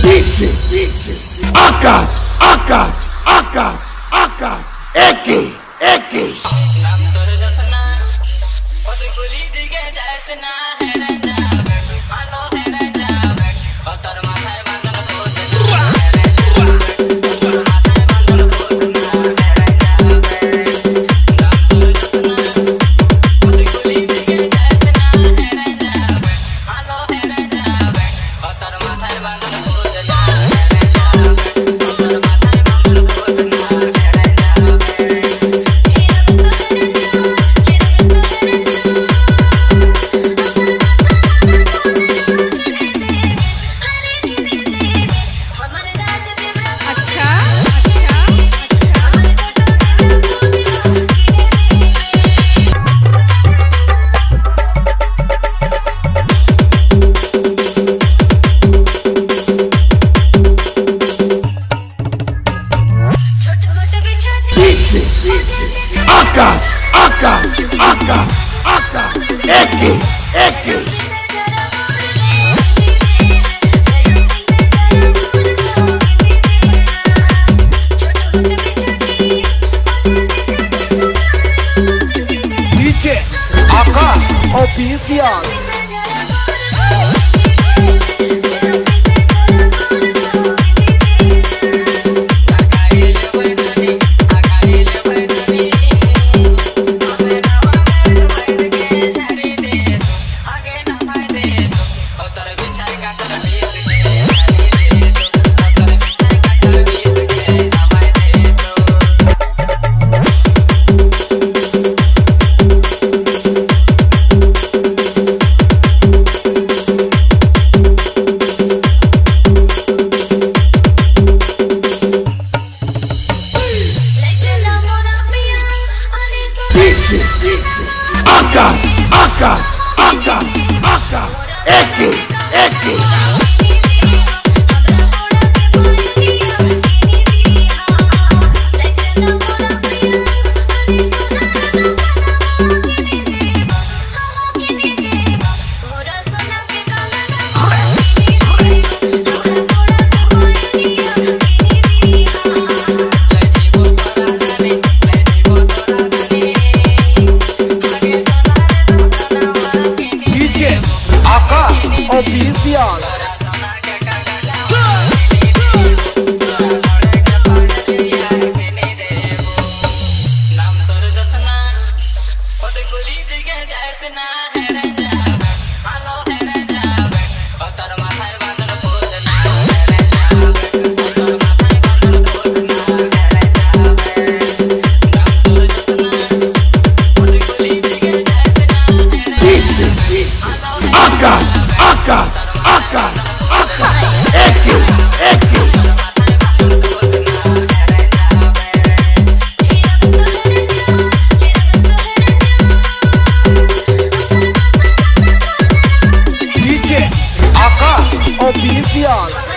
Akash, Akash, Akash, Akash, Eki, Eki. नाम तोर जसना, पुरुली दिगे जसना है राजा, आलो है राजा, पत्थर माथे बांधल भोजना है राजा, पत्थर माथे बांधल भोजना है राजा। नाम तोर जसना, पुरुली दिगे जसना है राजा, आलो है राजा, पत्थर माथे बांधल भोजना है राजा, पत्थर माथे बांधल भोजना है राजा। Akash, Akash, Akash, Akash, Eki, Eki. DJ Akash Official. Akash, Akash, Akash, Akash, Eki, Eki. Official. नाम तोर जसना, पुरुली दिगे जसना है राजा, आलो है राजा, पत्थर माथे बांधल भोजना है राजा, पत्थर माथे बांधल भोजना है राजा। नाम तोर जसना, पुरुली दिगे जसना है राजा, Akash, Akash, Akash, Akash, Eki, Eki. DJ Akash Official.